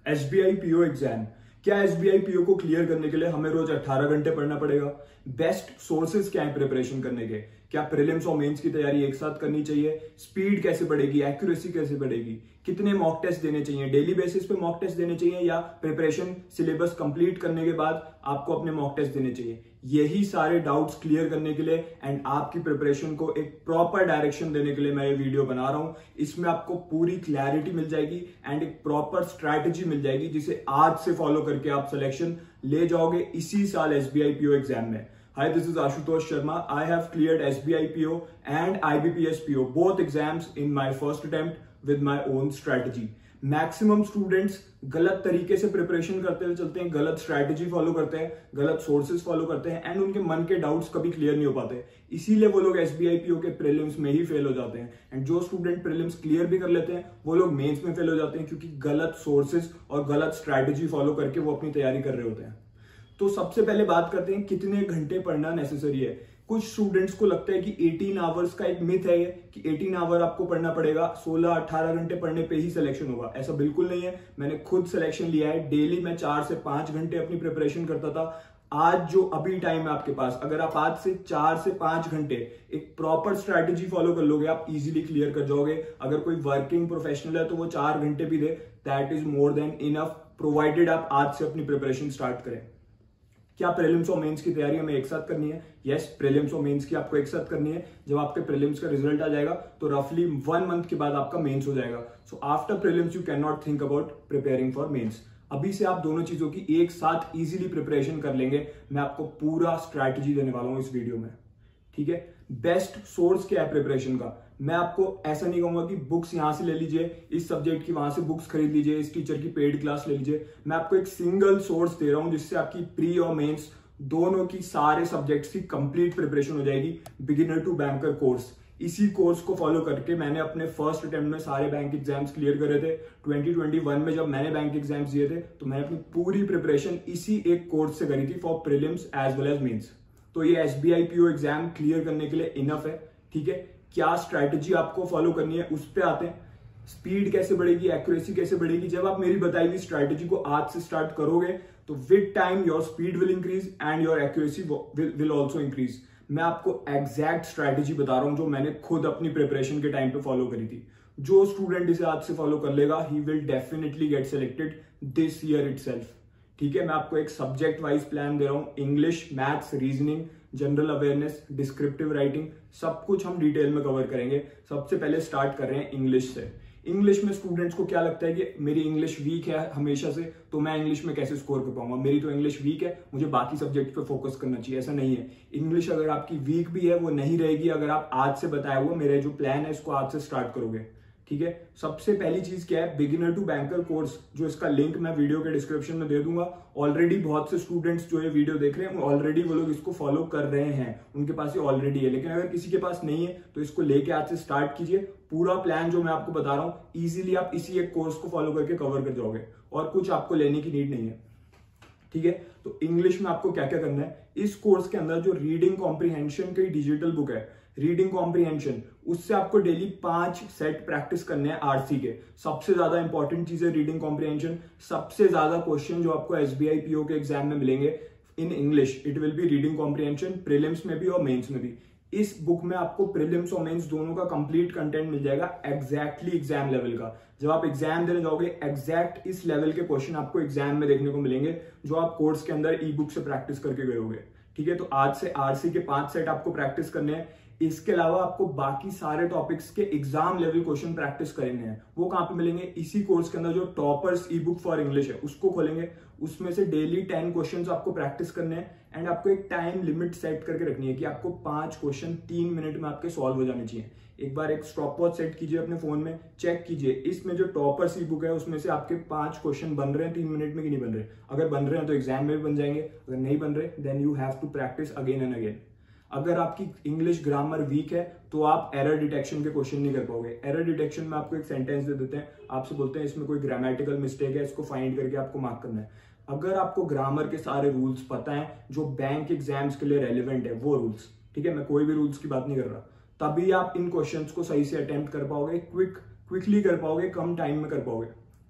SBI PO exam. क्या SBI PO को clear करने के लिए हमें रोज 18 घंटे पढ़ना पड़ेगा? बेस्ट सोर्सेज क्या है प्रिपरेशन करने के? क्या प्रीलिम्स और मेंस की तैयारी एक साथ करनी चाहिए? स्पीड कैसे बढ़ेगी? एक्यूरेसी कैसे बढ़ेगी? कितने मॉक टेस्ट देने चाहिए? डेली बेसिस पे मॉक टेस्ट देने चाहिए या प्रिपरेशन सिलेबस कंप्लीट करने के बाद आपको अपने मॉक टेस्ट देने चाहिए? यही सारे डाउट्स क्लियर करने के लिए एंड आपकी प्रिपरेशन को एक प्रॉपर डायरेक्शन देने के लिए मैं ये वीडियो बना रहा हूं। इसमें आपको पूरी क्लैरिटी मिल जाएगी एंड एक प्रॉपर स्ट्रैटेजी मिल जाएगी जिसे आज से फॉलो करके आप सिलेक्शन ले जाओगे इसी साल एसबीआई पीओ एग्जाम में। Hi, this is Ashutosh Sharma. I have cleared SBI PO and IBPS PO, both exams in my first attempt with my own strategy. Maximum students गलत तरीके से प्रिपरेशन करते हुए चलते हैं, गलत स्ट्रैटेजी फॉलो करते हैं, गलत सोर्सेज फॉलो करते हैं एंड उनके मन के डाउट्स कभी क्लियर नहीं हो पाते। इसीलिए वो लोग एसबीआई पीओ के प्रीलिम्स में ही फेल हो जाते हैं एंड जो स्टूडेंट प्रीलिम्स क्लियर भी कर लेते हैं वो लोग मेंस में फेल हो जाते हैं क्योंकि गलत सोर्सेज और गलत स्ट्रैटेजी फॉलो करके वो अपनी तैयारी कर रहे होते हैं। तो सबसे पहले बात करते हैं कितने घंटे पढ़ना नेसेसरी है। कुछ स्टूडेंट्स को लगता है कि 18 आवर्स का एक मिथ है कि 18 आवर आपको पढ़ना पड़ेगा, 16-18 घंटे पढ़ने पे ही सिलेक्शन होगा। ऐसा बिल्कुल नहीं है। मैंने खुद सिलेक्शन लिया है। डेली मैं 4 से 5 घंटे अपनी प्रिपरेशन करता था। आज जो अभी टाइम है आपके पास, अगर आप आज से 4 से 5 घंटे एक प्रॉपर स्ट्रैटेजी फॉलो कर लोगे, आप इजीली क्लियर कर जाओगे। अगर कोई वर्किंग प्रोफेशनल है तो वो 4 घंटे भी दे, that is more than enough, provided आप आज से अपनी प्रिपरेशन स्टार्ट करें। क्या प्रीलिम्स और मेंस की तैयारी हमें एक साथ करनी है? यस, प्रीलिम्स और मेंस की आपको एक साथ करनी है। जब आपके प्रीलिम्स का रिजल्ट आ जाएगा तो रफली 1 मंथ के बाद आपका मेंस हो जाएगा। So after prelims you can not think about preparing for mains. अभी से आप दोनों चीजों की एक साथ इजीली प्रिपरेशन कर लेंगे। मैं आपको पूरा स्ट्रैटेजी देने वाला हूं इस वीडियो में, ठीक है। बेस्ट सोर्स क्या है प्रिपरेशन का? मैं आपको ऐसा नहीं कहूंगा कि बुक्स यहां से ले लीजिए, इस सब्जेक्ट की वहां से बुक्स खरीद लीजिए, इस टीचर की पेड क्लास ले लीजिए। मैं आपको एक सिंगल सोर्स दे रहा हूं जिससे आपकी प्री और मेंस दोनों की सारे सब्जेक्ट्स की कंप्लीट प्रिपरेशन हो जाएगी। Beginner to banker course. इसी कोर्स को फॉलो करके मैंने अपने फर्स्ट अटेम्प्ट में सारे बैंक एग्जाम्स क्लियर करे थे। 2021 में जब मैंने बैंक एग्जाम्स दिए थे तो मैंने अपनी पूरी प्रिपरेशन इसी एक कोर्स से करी थी for prelims as well as mains. तो ये एसबीआई पीओ एग्जाम क्लियर करने के लिए इनफ है, ठीक है। क्या स्ट्रैटेजी आपको फॉलो करनी है उस पर आते हैं। स्पीड कैसे बढ़ेगी, एक्यूरेसी कैसे बढ़ेगी? जब आप मेरी बताई हुई स्ट्रैटेजी को आज से स्टार्ट करोगे तो with time your speed will increase and your accuracy will also increase. मैं आपको एग्जैक्ट स्ट्रैटेजी बता रहा हूं जो मैंने खुद अपनी प्रिपरेशन के टाइम पे फॉलो करी थी। जो स्टूडेंट इसे आज से फॉलो कर लेगा ही will definitely get selected this year itself, ठीक है। मैं आपको एक सब्जेक्ट वाइज प्लान दे रहा हूं। English, maths, reasoning, general awareness, descriptive writing, सब कुछ हम डिटेल में कवर करेंगे। सबसे पहले स्टार्ट कर रहे हैं इंग्लिश से। इंग्लिश में स्टूडेंट्स को क्या लगता है कि मेरी इंग्लिश वीक है हमेशा से, तो मैं इंग्लिश में कैसे स्कोर कर पाऊंगा? मेरी तो इंग्लिश वीक है, मुझे बाकी सब्जेक्ट पे फोकस करना चाहिए। ऐसा नहीं है। इंग्लिश अगर आपकी वीक भी है वो नहीं रहेगी अगर आप आज से बताया हुआ मेरे जो प्लान है इसको आज से स्टार्ट करोगे, ठीक है। सबसे पहली चीज क्या है? बिगिनर टू बैंकर कोर्स, जो इसका लिंक मैं वीडियो के डिस्क्रिप्शन में दे दूंगा। ऑलरेडी बहुत से स्टूडेंट्स जो ये वीडियो देख रहे हैं ऑलरेडी वो लोग इसको फॉलो कर रहे हैं, उनके पास ये ऑलरेडी है। लेकिन अगर किसी के पास नहीं है तो इसको लेके आज से स्टार्ट कीजिए। पूरा प्लान जो मैं आपको बता रहा हूं इजीली आप इसी एक कोर्स को फॉलो करके कवर कर जाओगे और कुछ आपको लेने की नीड नहीं है, ठीक है। तो इंग्लिश में आपको क्या क्या करना है? इस कोर्स के अंदर जो रीडिंग कॉम्प्रीहेंशन की डिजिटल बुक है, रीडिंग कॉम्प्रीहेंशन, उससे आपको डेली 5 सेट प्रैक्टिस करने हैं आरसी के। सबसे ज्यादा इंपॉर्टेंट चीज है रीडिंग कॉम्प्रीहेंशन। सबसे ज्यादा क्वेश्चन जो आपको एसबीआई पीओ के एग्जाम में मिलेंगे in English, it will be reading comprehension, prelims में भी और मेंस में भी। इस बुक में आपको प्रीलिम्स और मेंस दोनों का कंप्लीट कंटेंट मिल जाएगा एग्जैक्टली एग्जाम लेवल का। जब आप एग्जाम देने जाओगे एग्जैक्ट इस लेवल के क्वेश्चन आपको एग्जाम में देखने को मिलेंगे जो आप कोर्स के अंदर ई बुक से प्रैक्टिस करके गए होगे, ठीक है। तो आज से आरसी के 5 सेट आपको प्रैक्टिस करने हैं। इसके अलावा आपको बाकी सारे टॉपिक्स के एग्जाम लेवल क्वेश्चन प्रैक्टिस करने हैं। वो कहां पे मिलेंगे? इसी कोर्स के अंदर जो toppers E book for English है उसको खोलेंगे, उसमें से डेली 10 क्वेश्चंस आपको प्रैक्टिस करने हैं एंड आपको एक टाइम लिमिट सेट करके रखनी है कि आपको 5 क्वेश्चन 3 मिनट में आपके सॉल्व हो जाने चाहिए। एक बार एक स्टॉप वॉच सेट कीजिए अपने फोन में, चेक कीजिए इसमें जो टॉपर्स ई बुक है उसमें से आपके 5 क्वेश्चन बन रहे हैं 3 मिनट में कि नहीं बन रहे। अगर बन रहे हैं तो एग्जाम में भी बन जाएंगे, अगर नहीं बन रहे then you have to practice again and again. अगर आपकी इंग्लिश ग्रामर वीक है तो आप एरर डिटेक्शन के क्वेश्चन नहीं कर पाओगे। एरर डिटेक्शन में आपको एक सेंटेंस दे देते हैं, आपसे बोलते हैं इसमें कोई ग्रामेटिकल मिस्टेक है, इसको फाइंड करके आपको मार्क करना है। अगर आपको ग्रामर के सारे रूल्स पता है जो बैंक एग्जाम्स के लिए रेलिवेंट है, वो रूल्स, ठीक है, मैं कोई भी रूल्स की बात नहीं कर रहा, तभी आप इन क्वेश्चंस को सही से अटेम्प्ट कर पाओगे, क्विकली कर पाओगे, कम टाइम में कर पाओगे,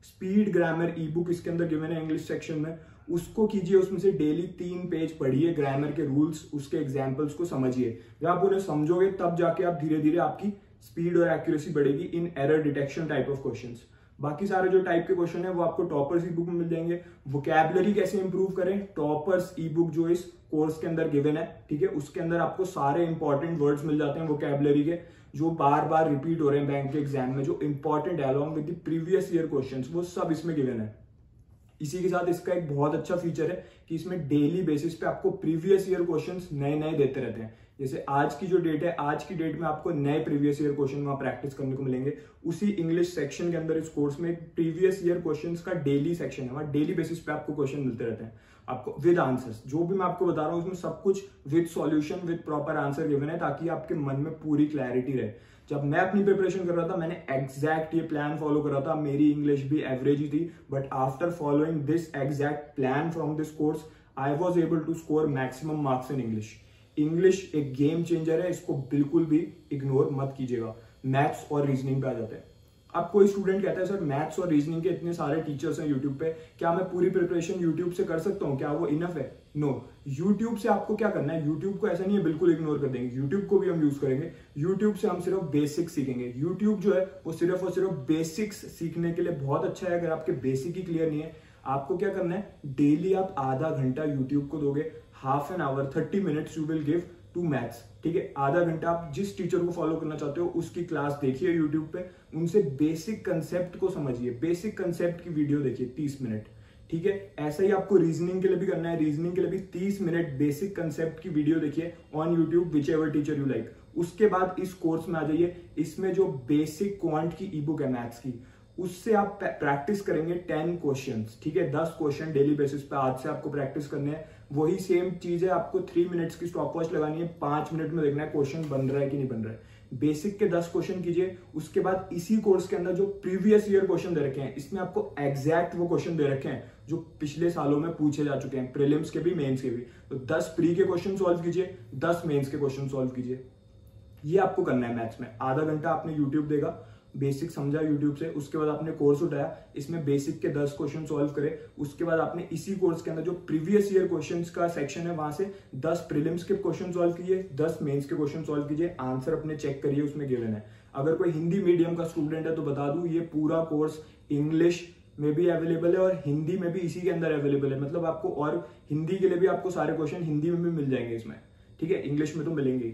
स्पीड ग्रामर ई बुक इसके अंदर गिवन है इंग्लिश सेक्शन में, उसको कीजिए, उसमें से डेली 3 पेज पढ़िए, ग्रामर के रूल्स, उसके एग्जाम्पल्स को समझिए। जब आप उन्हें समझोगे तब जाके आप धीरे धीरे आपकी स्पीड और एक्यूरेसी बढ़ेगी in error detection type of questions. बाकी सारे जो टाइप के क्वेश्चन है वो आपको टॉपर्स ई बुक में मिल जाएंगे। वोकैबुलरी कैसे इंप्रूव करें, टॉपर्स ई बुक जो इस कोर्स के अंदर गिवन है, ठीक है, उसके अंदर आपको सारे इंपॉर्टेंट वर्ड्स मिल जाते हैं वोकैबुलरी के, जो बार बार रिपीट हो रहे हैं बैंक के एग्जाम में, जो इंपॉर्टेंट है along with the previous year questions, वो सब इसमें गिवन है। इसी के साथ इसका एक बहुत अच्छा फीचर है कि इसमें डेली बेसिस पे आपको प्रीवियस ईयर क्वेश्चंस नए नए देते रहते हैं। जैसे आज की जो डेट है, आज की डेट में आपको नए प्रीवियस ईयर क्वेश्चन वहां प्रैक्टिस करने को मिलेंगे। उसी इंग्लिश सेक्शन के अंदर इस कोर्स में एक प्रीवियस ईयर क्वेश्चंस का डेली सेक्शन है, वहां डेली बेसिस पे आपको क्वेश्चन मिलते रहते हैं आपको विद आंसर्स। जो भी मैं आपको बता रहा हूँ उसमें सब कुछ with solution, with proper answer given है, ताकि आपके मन में पूरी क्लैरिटी रहे। जब मैं अपनी प्रिपरेशन कर रहा था मैंने एग्जैक्ट ये प्लान फॉलो कर रहा था, मेरी इंग्लिश भी एवरेज ही थी, but after following this exact plan from this course I was able to score maximum marks in English. English एक गेम चेंजर है, इसको बिल्कुल भी इग्नोर मत कीजिएगा। मैथ्स और रीजनिंग पे आ जाते हैं। अब कोई स्टूडेंट कहता है सर मैथ्स और रीजनिंग के इतने सारे टीचर्स हैं यूट्यूब पे, क्या मैं पूरी प्रिपरेशन यूट्यूब से कर सकता हूँ, क्या वो इनफ है? नो, यूट्यूब से आपको क्या करना है, यूट्यूब को ऐसा नहीं है बिल्कुल इग्नोर कर देंगे, यूट्यूब को भी हम यूज करेंगे। यूट्यूब से हम सिर्फ बेसिक्स सीखेंगे। यूट्यूब जो है वो सिर्फ और सिर्फ बेसिक्स सीखने के लिए बहुत अच्छा है। अगर आपके बेसिक ही क्लियर नहीं है, आपको क्या करना है, डेली आप आधा घंटा यूट्यूब को दोगे, half an hour 30 minutes you will give to maths, ठीक है। आधा घंटा आप जिस टीचर को फॉलो करना चाहते हो उसकी क्लास देखिए यूट्यूब पे, उनसे बेसिक कंसेप्ट को समझिए, बेसिक कंसेप्ट की वीडियो देखिए 30 मिनट, ठीक है। ऐसा ही आपको रीजनिंग के लिए भी करना है। रीजनिंग के लिए भी 30 मिनट बेसिक कंसेप्ट की वीडियो देखिए on YouTube, whichever teacher you like. उसके बाद इस कोर्स में आ जाइए। इसमें जो बेसिक क्वांट की ई बुक है मैथ्स की, उससे आप प्रैक्टिस करेंगे 10 क्वेश्चंस, ठीक है। 10 क्वेश्चन डेली बेसिस पे आज से आपको प्रैक्टिस करने हैं। वही सेम चीज है, आपको 3 मिनट्स की स्टॉप वॉच लगानी है, 5 मिनट में देखना है क्वेश्चन बन रहा है कि नहीं बन रहा है। बेसिक के 10 क्वेश्चन कीजिए। उसके बाद इसी कोर्स के अंदर जो प्रीवियस ईयर क्वेश्चन दे रखे हैं, इसमें आपको एग्जैक्ट वो क्वेश्चन दे रखे हैं जो पिछले सालों में पूछे जा चुके हैं, प्रीलिम्स के भी मेंस के भी। तो 10 प्री के क्वेश्चन सॉल्व कीजिए, 10 मेंस के क्वेश्चन सॉल्व कीजिए। ये आपको करना है मैथ्स में। आधा घंटा आपने यूट्यूब देगा, बेसिक समझा यूट्यूब से, उसके बाद आपने कोर्स उठाया, इसमें बेसिक के 10 क्वेश्चन सॉल्व करे। उसके बाद आपने इसी कोर्स के अंदर जो प्रीवियस ईयर क्वेश्चंस का सेक्शन है वहां से 10 प्रीलिम्स के क्वेश्चन सॉल्व कीजिए, 10 मेंस के क्वेश्चन सॉल्व कीजिए, आंसर अपने चेक करिए, उसमें गिवन है। अगर कोई हिंदी मीडियम का स्टूडेंट है तो बता दूं, ये पूरा कोर्स इंग्लिश में भी अवेलेबल है और हिंदी में भी इसी के अंदर अवेलेबल है। मतलब आपको, और हिंदी के लिए भी आपको सारे क्वेश्चन हिंदी में भी मिल जाएंगे इसमें, ठीक है। इंग्लिश में तो मिलेंगे।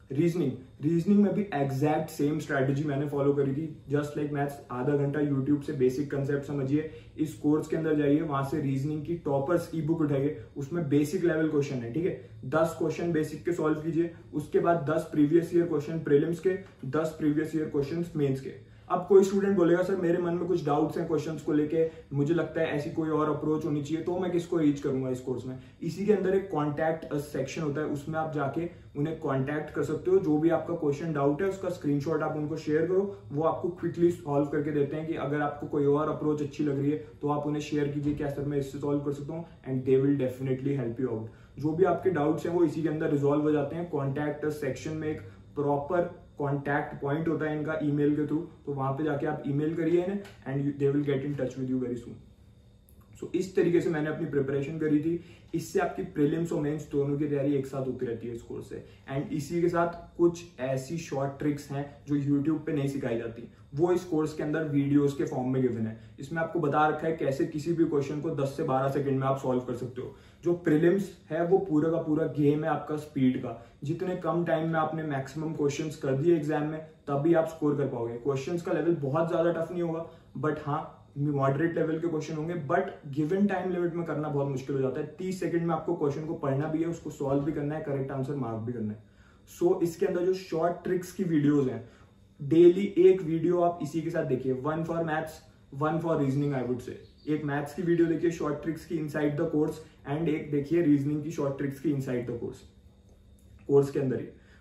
रीजनिंग में भी एग्जैक्ट सेम स्ट्रैटेजी मैंने फॉलो करी थी, जस्ट लाइक मैथ्स। आधा घंटा यूट्यूब से बेसिक कंसेप्ट समझिए, इस कोर्स के अंदर जाइए, वहां से रीजनिंग की टॉपर्स ई बुक उठाइए, उसमें बेसिक लेवल क्वेश्चन है, ठीक है। 10 क्वेश्चन बेसिक के सॉल्व कीजिए। उसके बाद 10 प्रीवियस ईयर क्वेश्चन प्रीलिम्स के, 10 प्रीवियस ईयर क्वेश्चन मेन्स के। अब कोई स्टूडेंट बोलेगा सर मेरे मन में कुछ डाउट्स हैं क्वेश्चंस को लेके, मुझे लगता है ऐसी कोई और अप्रोच होनी चाहिए, तो मैं किसको रीच करूंगा इस कोर्स में? इसी के अंदर एक कॉन्टैक्ट अस सेक्शन होता है, उसमें आप जाके उन्हें कॉन्टैक्ट कर सकते हो। जो भी आपका क्वेश्चन डाउट है उसका स्क्रीनशॉट आप उनको शेयर करो, वो आपको क्विकली सॉल्व करके देते हैं। कि अगर आपको कोई और अप्रोच अच्छी लग रही है तो आप उन्हें शेयर कीजिए, क्या सर मैं इससे सॉल्व कर सकता हूँ, and they will definitely help you out. जो भी आपके डाउट्स हैं वो इसी के अंदर रिजॉल्व हो जाते हैं। कॉन्टैक्ट अस सेक्शन में एक प्रॉपर कॉन्टैक्ट पॉइंट होता है इनका ईमेल के थ्रू, तो वहां पे जाके आप ईमेल करिए इन्हें and they will get in touch with you very soon. So इस तरीके से मैंने अपनी प्रिपरेशन करी थी। इससे आपकी प्रीलिम्स और मेंस दोनों की तैयारी एक साथ होती रहती है इस कोर्स से। एंड इसी के साथ कुछ ऐसी शॉर्ट ट्रिक्स हैं जो यूट्यूब पे नहीं सिखाई जाती, वो इस कोर्स के अंदर वीडियोस के फॉर्म में गिवन है। इसमें आपको बता रखा है कैसे किसी भी क्वेश्चन को 10 से 12 सेकंड में आप सॉल्व कर सकते हो। जो प्रीलिम्स है वो पूरा का पूरा गेम है आपका स्पीड का। जितने कम टाइम में आपने मैक्सिमम क्वेश्चंस कर दिए एग्जाम में, तभी आप स्कोर कर पाओगे। क्वेश्चंस का लेवल बहुत ज्यादा टफ नहीं होगा, बट हाँ मॉडरेट लेवल के क्वेश्चन होंगे, बट गिवन टाइम लिमिट में करना बहुत मुश्किल हो जाता है। 30 सेकंड में आपको क्वेश्चन को पढ़ना भी है, उसको सॉल्व भी करना है, करेक्ट आंसर मार्क भी करना है। सो इसके अंदर जो शॉर्ट ट्रिक्स की वीडियोस हैं, डेली एक वीडियो आप इसी के साथ देखिए, 1 for maths, 1 for reasoning. I would say एक मैथ्स की वीडियो देखिए शॉर्ट ट्रिक्स की इनसाइड द कोर्स, एंड एक देखिए रीजनिंग की शॉर्ट ट्रिक्स की इनसाइड द कोर्स के अंदर ही।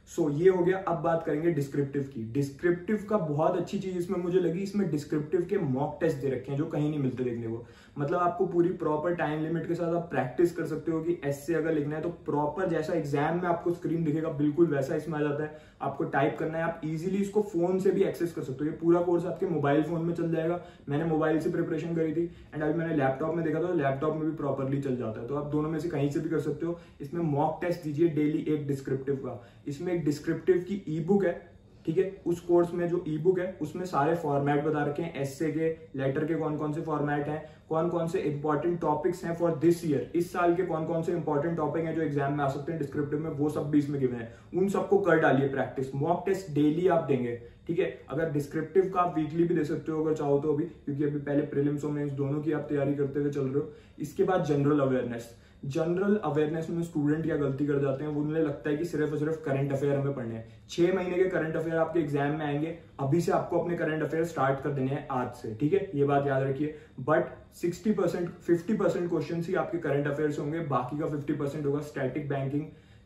सो ये हो गया। अब बात करेंगे डिस्क्रिप्टिव की। डिस्क्रिप्टिव का बहुत अच्छी चीज इसमें मुझे लगी, इसमें डिस्क्रिप्टिव के मॉक टेस्ट दे रखे हैं जो कहीं नहीं मिलते देखने को। मतलब आपको पूरी प्रॉपर टाइम लिमिट के साथ आप प्रैक्टिस कर सकते हो कि ऐसे अगर लिखना है तो प्रॉपर जैसा एग्जाम में आपको स्क्रीन दिखेगा बिल्कुल वैसा इसमें आ जाता है। आपको टाइप करना है, आप इजीली इसको फोन से भी एक्सेस कर सकते हो। ये पूरा कोर्स आपके मोबाइल फोन में चल जाएगा। मैंने मोबाइल से प्रिपरेशन करी थी एंड अभी मैंने लैपटॉप में देखा था, लैपटॉप में भी प्रॉपरली चल जाता है। तो आप दोनों में से कहीं से भी कर सकते हो। इसमें मॉक टेस्ट दीजिए डेली एक डिस्क्रिप्टिव का। इसमें एक डिस्क्रिप्टिव की ई बुक है, ठीक है। उस कोर्स में जो ई बुक है उसमें सारे फॉर्मेट बता रखे हैं, एस्से के, लेटर के कौन कौन से फॉर्मेट हैं, कौन कौन से इंपॉर्टेंट टॉपिक्स हैं फॉर दिस ईयर, इस साल के कौन कौन से इंपॉर्टेंट टॉपिक हैं जो एग्जाम में आ सकते हैं डिस्क्रिप्टिव में, वो सब भी इसमें गिवन है। उन सबको कर डालिए प्रैक्टिस। मॉक टेस्ट डेली आप देंगे, ठीक है। अगर डिस्क्रिप्टिव का आप वीकली भी दे सकते हो अगर चाहो तो, अभी क्योंकि अभी पहले प्रीलिम्स और मेंस दोनों की आप तैयारी करते हुए चल रहे हो। इसके बाद जनरल अवेयरनेस। जनरल अवेयरनेस में स्टूडेंट क्या गलती कर जाते हैं, वो उन्हें लगता है कि सिर्फ और सिर्फ करंट अफेयर हमें पढ़ने हैं। 6 महीने के करंट अफेयर आपके एग्जाम में आएंगे, अभी से आपको अपने करंट अफेयर स्टार्ट कर देने हैं आज से, ठीक है। ये बात याद रखिए। बट 60% 50% क्वेश्चन ही आपके करंट अफेयर से होंगे, बाकी का 50% होगा static banking,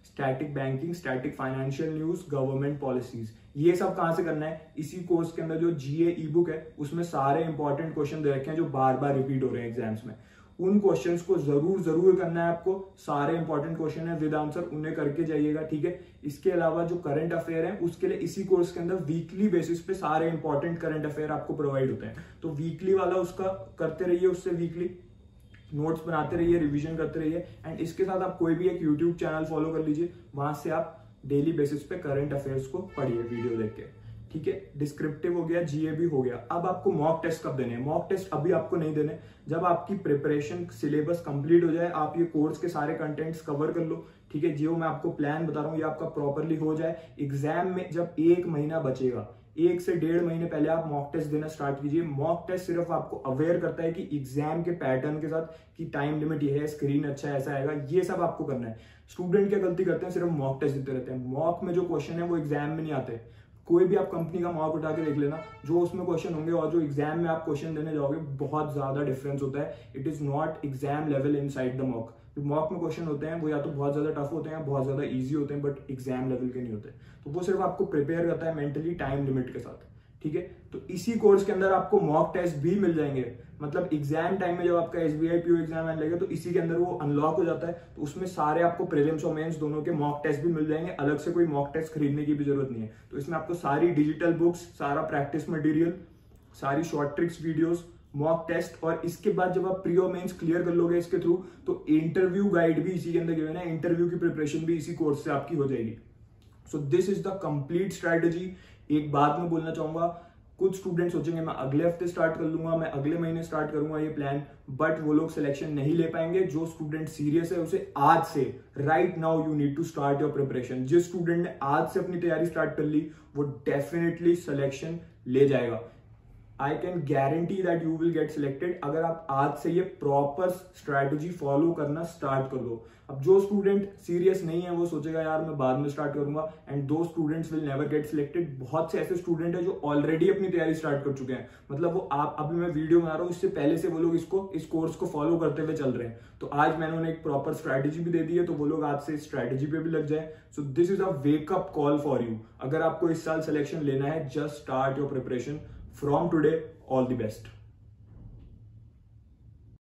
static financial news, government policies. ये सब कहां से करना है, इसी कोर्स के अंदर जो जीए ई बुक है उसमें सारे इंपॉर्टेंट क्वेश्चन दे रखे हैं जो बार बार रिपीट हो रहे हैं एग्जाम्स में। उन क्वेश्चंस को जरूर करना है आपको। सारे इंपॉर्टेंट क्वेश्चन है विद आंसर, उन्हें करके जाइएगा, ठीक है। इसके अलावा जो करंट अफेयर है उसके लिए इसी कोर्स के अंदर वीकली बेसिस पे सारे इंपॉर्टेंट करंट अफेयर आपको प्रोवाइड होते हैं। तो वीकली वाला उसका करते रहिए, उससे वीकली नोट्स बनाते रहिए, रिवीजन करते रहिए। एंड इसके साथ आप कोई भी एक यूट्यूब चैनल फॉलो कर लीजिए, वहां से आप डेली बेसिस पे करंट अफेयर्स को पढ़िए वीडियो देख के, ठीक है। डिस्क्रिप्टिव हो गया, जीए भी हो गया। अब आपको मॉक टेस्ट कब देने हैं? मॉक टेस्ट अभी आपको नहीं देने, जब आपकी प्रिपरेशन सिलेबस कंप्लीट हो जाए, आप ये कोर्स के सारे कंटेंट्स कवर कर लो, ठीक है। जो मैं आपको प्लान बता रहा हूँ ये आपका प्रॉपरली हो जाए। एग्जाम में जब 1 महीना बचेगा, 1 से 1.5 महीने पहले आप मॉक टेस्ट देना स्टार्ट कीजिए। मॉक टेस्ट सिर्फ आपको अवेयर करता है कि एग्जाम के पैटर्न के साथ कि टाइम लिमिट ये है, स्क्रीन अच्छा ऐसा आएगा, ये सब आपको करना है। स्टूडेंट क्या गलती करते हैं, सिर्फ मॉक टेस्ट देते रहते हैं। मॉक में जो क्वेश्चन है वो एग्जाम में नहीं आते। कोई भी आप कंपनी का मॉक उठा के देख लेना, जो उसमें क्वेश्चन होंगे और जो एग्जाम में आप क्वेश्चन देने जाओगे बहुत ज्यादा डिफरेंस होता है। It is not exam level inside the mock. जो मॉक में क्वेश्चन होते हैं वो या तो बहुत ज्यादा टफ होते हैं या बहुत ज्यादा इजी होते हैं, बट एग्जाम लेवल के नहीं होते। तो वो सिर्फ आपको प्रिपेयर करता है मेंटली टाइम लिमिट के साथ, ठीक है। तो इसी कोर्स के अंदर आपको मॉक टेस्ट भी मिल जाएंगे। मतलब एग्जाम टाइम में जब आपका एसबीआई पीओ एग्जाम आने लगेगा तो इसी के अंदर वो अनलॉक हो जाता है। तो उसमें सारे आपको प्रीलिम्स और मेंस दोनों के मॉक टेस्ट भी मिल जाएंगे। अलग से कोई मॉक टेस्ट खरीदने की भी जरूरत नहीं है। तो इसमें आपको सारी डिजिटल बुक्स, सारा प्रैक्टिस मटेरियल, सारी short tricks videos, mock test, और इसके बाद जब आप प्री और मेंस क्लियर कर लोगे इसके थ्रू तो इंटरव्यू गाइड भी इसी के अंदर गिवन है। इंटरव्यू की प्रिपरेशन भी इसी कोर्स से आपकी हो जाएगी। So this is the complete strategy. एक बात मैं बोलना चाहूंगा, कुछ स्टूडेंट सोचेंगे मैं अगले हफ्ते स्टार्ट कर लूंगा, मैं अगले महीने स्टार्ट करूंगा ये प्लान, बट वो लोग सिलेक्शन नहीं ले पाएंगे। जो स्टूडेंट सीरियस है उसे आज से, right now you need to start your preparation. जिस स्टूडेंट ने आज से अपनी तैयारी स्टार्ट कर ली वो डेफिनेटली सिलेक्शन ले जाएगा। I can guarantee that you will get selected अगर आप आज से ये प्रॉपर स्ट्रैटेजी फॉलो करना स्टार्ट कर दो। अब जो स्टूडेंट सीरियस नहीं है वो सोचेगा यार मैं बाद में स्टार्ट करूंगा, एंड दो students will never get selected. बहुत से ऐसे स्टूडेंट है जो ऑलरेडी अपनी तैयारी स्टार्ट कर चुके हैं। मतलब वो आप अभी मैं वीडियो बना रहा हूँ इससे पहले से वो लोग इस कोर्स को फॉलो करते हुए चल रहे हैं। तो आज मैंने उन्हें एक प्रॉपर स्ट्रैटेजी भी दे दी है, तो वो लोग आज से स्ट्रैटेजी पे भी लग जाए। So this is a wake up call for you. अगर आपको इस साल सिलेक्शन लेना है, just start your preparation from today. All the best.